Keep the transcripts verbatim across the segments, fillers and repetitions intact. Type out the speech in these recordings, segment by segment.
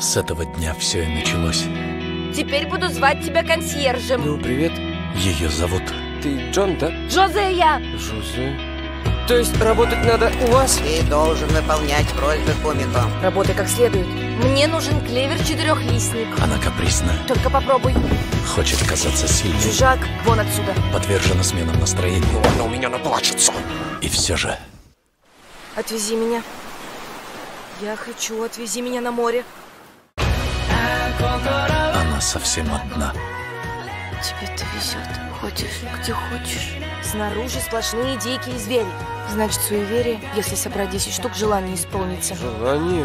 С этого дня все и началось. Теперь буду звать тебя консьержем. Ну, привет. Ее зовут... Ты Джон, да? Джозея! Жозе. То есть работать надо у вас? Ты должен выполнять просьбы Кумико. Работай как следует. Мне нужен клевер-четырехлистник. Она капризна, Только попробуй. хочет казаться сильной, Чужак, вон отсюда. подвержена сменам настроения. Она у меня наплачется. И все же... Отвези меня. Я хочу, отвези меня на море. Она совсем одна. Тебе-то везет. Ходишь, где хочешь. Снаружи сплошные дикие звери. Значит, суеверие, если собрать десять штук, желание исполнится. Желание.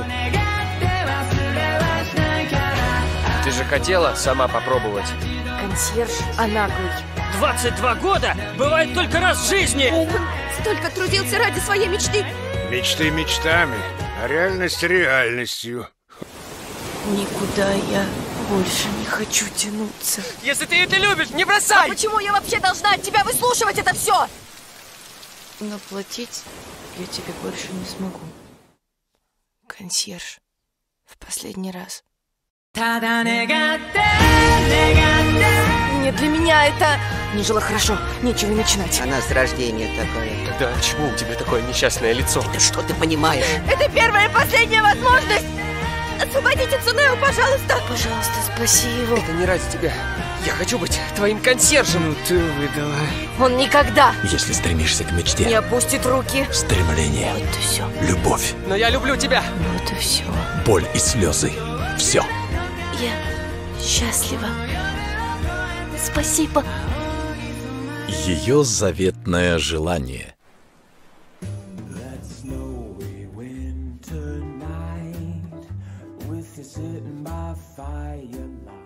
Ты же хотела сама попробовать. Консьерж, а наглый. двадцать два года бывает только раз в жизни! Он столько трудился ради своей мечты. Мечты мечтами, а реальность реальностью. Никуда я больше не хочу тянуться. Если ты это любишь, не А бросай! почему я вообще должна от тебя выслушивать это все? Но платить я тебе больше не смогу. Консьерж, в последний раз. Нет, для меня это не жило хорошо. Нечего и начинать. Она с рождения такая. Да, почему у тебя такое несчастное лицо? Да что ты понимаешь? Это первая и последняя возможность! Освободите Цунео, пожалуйста! Пожалуйста, спаси его. Это не ради тебя. Я хочу быть твоим консьержем. Ну ты выдала. Он никогда Если стремишься к не мечте, опустит руки. стремление, Вот и все. любовь, Но я люблю тебя. Вот и все. боль и слезы. Все. Я счастлива. Спасибо. Ее заветное желание. Sitting by firelight.